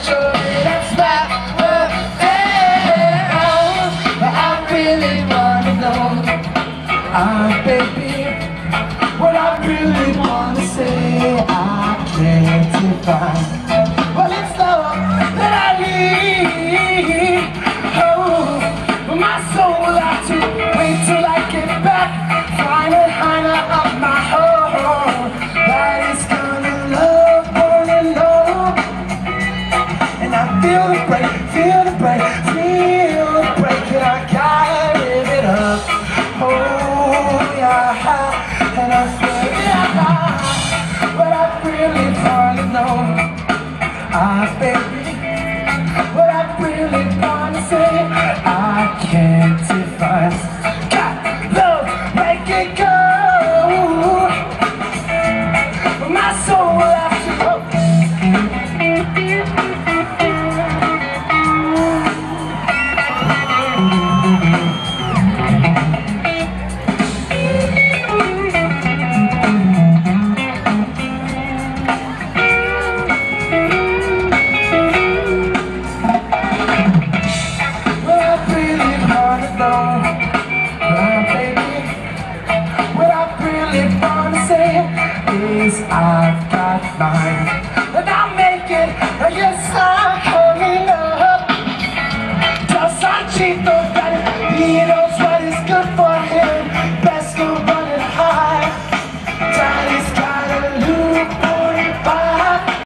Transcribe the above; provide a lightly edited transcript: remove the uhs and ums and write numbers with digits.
sure that's right. But I really wanna know, baby, what I really wanna say, I can't define. Well, it's love that I need. Oh, but my soul will have to wait till I get back. Find a higher of my heart that is gonna love, wanna know. And I feel the break, feel the break, feel the break, and I gotta live it up. Oh yeah, and I swear yeah, but I really wanna know, baby, what I really wanna say, I can't define. Got love, make it go, but my soul will have to go. I've got mine, and I'll make it. Yes, I'm coming up. Just Sanchito, got it.